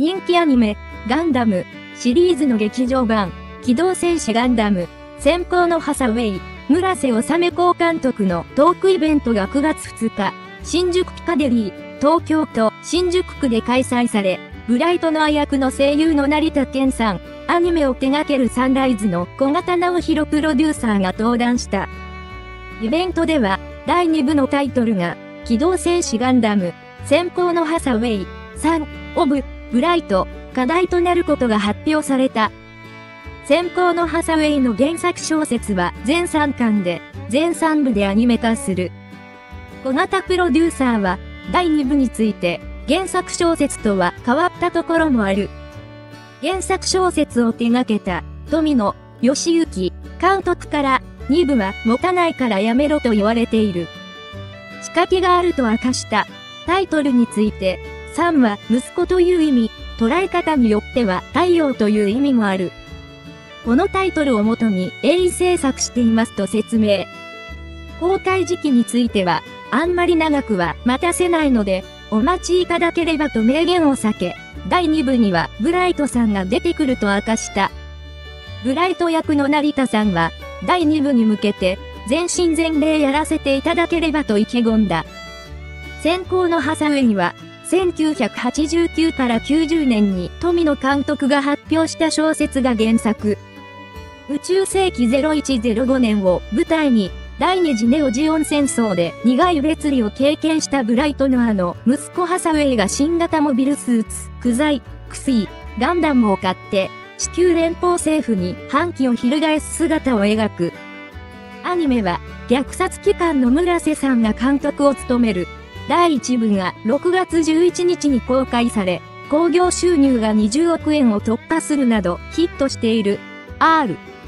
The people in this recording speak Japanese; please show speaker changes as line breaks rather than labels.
人気アニメ、ガンダム、シリーズの劇場版、機動戦士ガンダム、閃光のハサウェイ、村瀬治校監督のトークイベントが9月2日、新宿ピカデリー、東京都新宿区で開催され、ブライトノア役の声優の成田健さん、アニメを手掛けるサンライズの小形直弘プロデューサーが登壇した。イベントでは、第2部のタイトルが、機動戦士ガンダム、閃光のハサウェイ、サン、オブ、ブライト、課題となることが発表された。閃光のハサウェイの原作小説は全3巻で、全3部でアニメ化する。小形プロデューサーは、第2部について、原作小説とは変わったところもある。原作小説を手掛けた、富野義行監督から、2部は持たないからやめろと言われている。仕掛けがあると明かした。タイトルについて、3は息子という意味、捉え方によっては太陽という意味もある。このタイトルをもとに鋭意制作していますと説明。公開時期については、あんまり長くは待たせないので、お待ちいただければと明言を避け、第2部にはブライトさんが出てくると明かした。ブライト役の成田さんは、第2部に向けて、全身全霊やらせていただければと意気込んだ。閃光のハサウェイは、1989から90年に富野監督が発表した小説が原作。宇宙世紀0105年を舞台に、第二次ネオジオン戦争で苦い別離を経験したブライトノアの息子ハサウェイが新型モビルスーツ、クザイ、クスイ、ガンダムを買って、地球連邦政府に反旗を翻す姿を描く。アニメは、虐殺機関の村瀬さんが監督を務める。第1部が6月11日に公開され、興行収入が20億円を突破するなどヒットしている。R